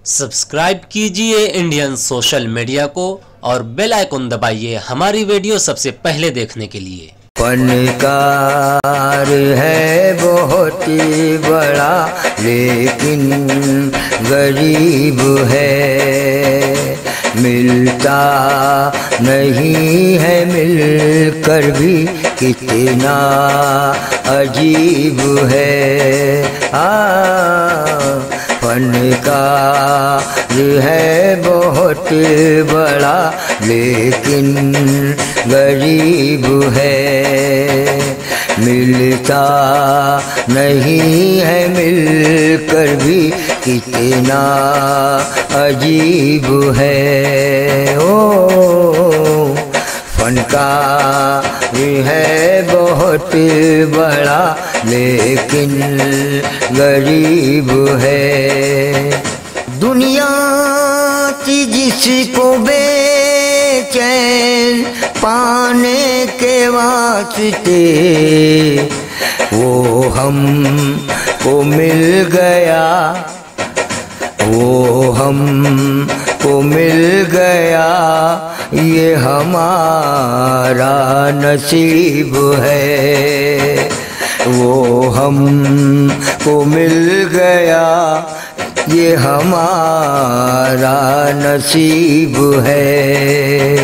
Subscribe कीजिए Indian social media को और बेल आइकन दबाइए हमारी वीडियो सबसे पहले देखने के लिए। फनकार है बहुत ही बड़ा लेकिन गरीब है, मिलता नहीं है मिलकर भी कितना अजीब है। फनकार है बहुत बड़ा लेकिन गरीब है, मिलता नहीं है मिलकर भी कितना अजीब है। ओ फनकार है बहुत बड़ा लेकिन गरीब है। दुनिया की जिसको बेचैन पाने के वास्ते वो हमको मिल गया, वो हमको मिल गया, ये हमारा नसीब है। वो हमको मिल गया, ये हमारा नसीब है।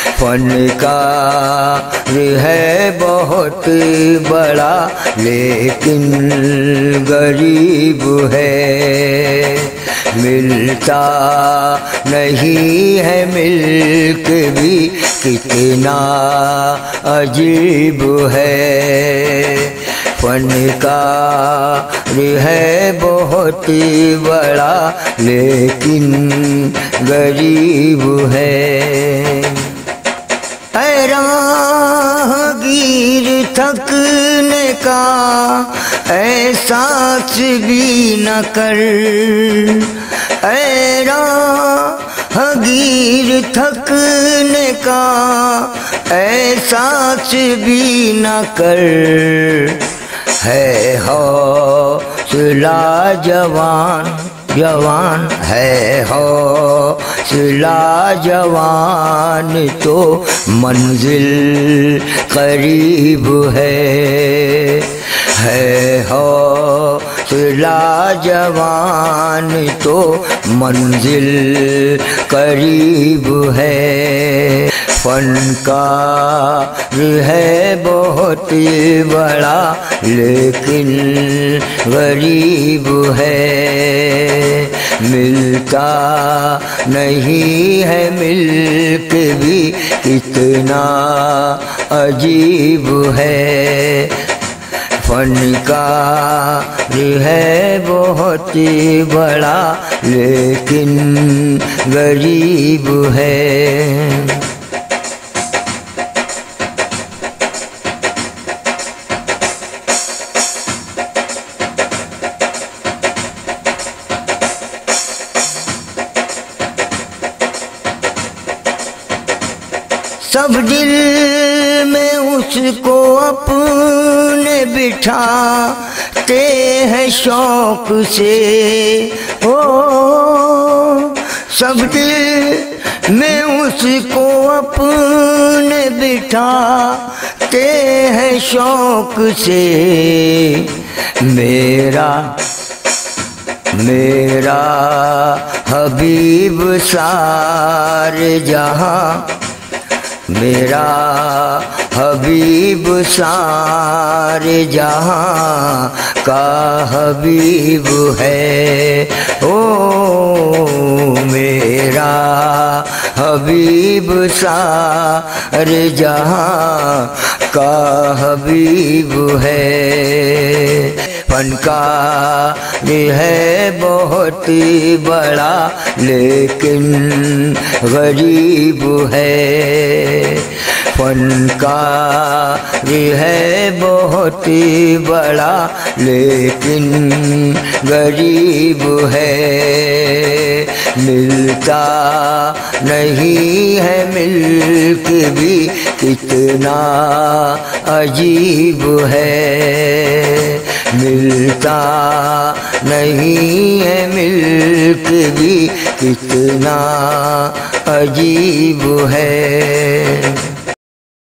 फनकार है बहुत बड़ा लेकिन गरीब है, मिलता नहीं है मिलके भी कितना अजीब है। फनकार है बहुत बड़ा लेकिन गरीब है। राहगीर थकने का एहसास भी न कर, राहगीर थकने का एहसास भी न कर, है हौसला जवान जवान है हौसला जवान तो मंजिल करीब है हौसला जवान तो मंजिल करीब है। फनकार है बहुत बड़ा लेकिन गरीब है, मिलता नहीं है मिलके भी कितना अजीब है। फनकार है बहुत बड़ा लेकिन गरीब है। सब दिल में उसको अपने बिठाते हैं शौक से, ओ सब दिल में उसको अपने बिठाते हैं शौक से। मेरा मेरा हबीब सारे जहां, मेरा हबीब सारे जहां का हबीब है। ओ मेरा हबीब सारे जहां का हबीब है। फनकार है बहुत बड़ा लेकिन गरीब है। फनकार है बहुत बड़ा लेकिन गरीब है, ملتا نہیں ہے ملک بھی کتنا عجیب ہے، ملتا نہیں ہے ملک بھی کتنا عجیب ہے۔